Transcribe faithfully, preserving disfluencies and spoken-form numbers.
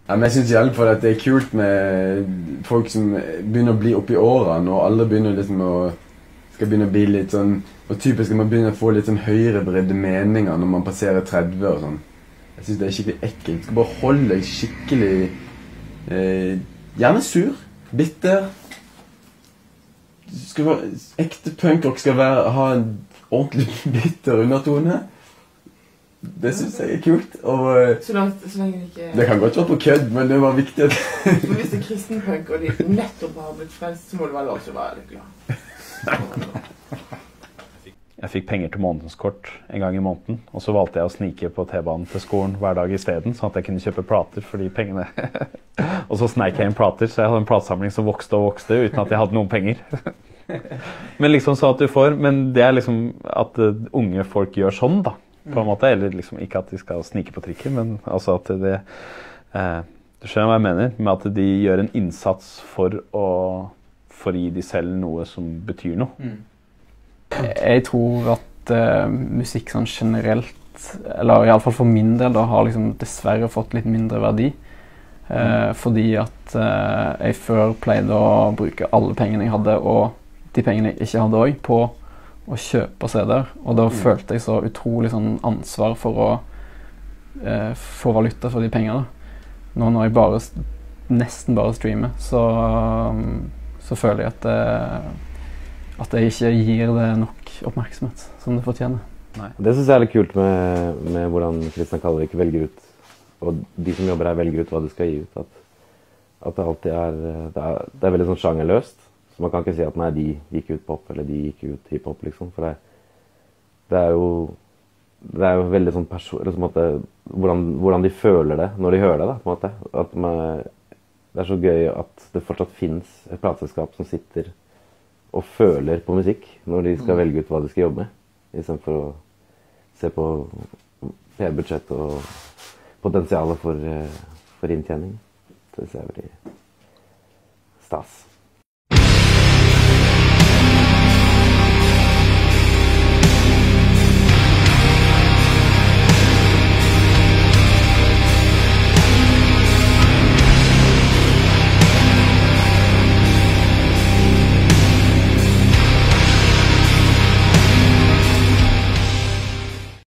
Ja, men jeg synes i alle fall at det er kult med folk som begynner å bli opp i årene, og alle begynner liksom å skal begynne å bli litt sånn, og typisk at man begynner å få litt sånn høyrebredde meninger når man passerer tretti og sånn. Jeg synes det er skikkelig ekkelt. Du skal bare holde deg skikkelig eh, gjerne sur, bitter. Du skal være, ekte punkrock skal være, ha en ordentlig bitter undertone. Det synes jeg er kult. Og, så, langt, så lenge det ikke... Det kan godt være på kødd, men det var viktig at... Men hvis det er kristenpunk og de nettopp har blitt frelst, så må det være lov til å være litt glad. Jeg fikk penger til månedskort en gang i måneden, og så valgte jeg å snike på T-banen til skolen hver dag i stedet, sånn at jeg kunne kjøpe plater for de pengene. Og så sneik jeg inn plater, så jeg hadde en platsamling som vokste og vokste uten at jeg hadde noen penger. Men liksom så at du får, men det er liksom at unge folk gjør sånn da, på en måte, eller liksom ikke at de skal snike på trikken, men altså at det, eh, du skjønner hva jeg mener, med at de gjør en innsats for å, for å gi de selv noe som betyr noe. Mm. Jeg tror at uh, musikk sånn generelt, eller i alle fall for min del, da, har liksom dessverre fått litt mindre verdi. Uh, mm. Fordi at uh, jeg før pleide å bruke alle pengene jeg hadde, og de pengene jeg ikke hadde også, på å kjøpe C D-er. Og da mm. følte jeg så utrolig sånn ansvar for å uh, få valuta for de pengene. Nå når jeg bare, nesten bare streamer, så, um, så føler jeg at uh, at jeg ikke gir det nok oppmerksomhet som det fortjener. Nei. Det synes jeg er litt kult med, med hvordan Kristensen kaller det ikke velger ut, og de som jobber her velger ut hva du skal gi ut. At, at det alltid er det, er, det er veldig sånn sjangerløst, så man kan ikke si at nei, de gikk ut pop, eller de gikk ut hiphop, liksom, for det, det er jo det er jo veldig sånn person, liksom at det, hvordan, hvordan de føler det når de hører det, da, på en måte. At man, det er så gøy at det fortsatt finnes et plateselskap som sitter og føler på musikk når de skal velge ut hva de skal jobbe med, i stedet for å se på P R-budsjett og potensialet for, for inntjening. Det er veldig stas.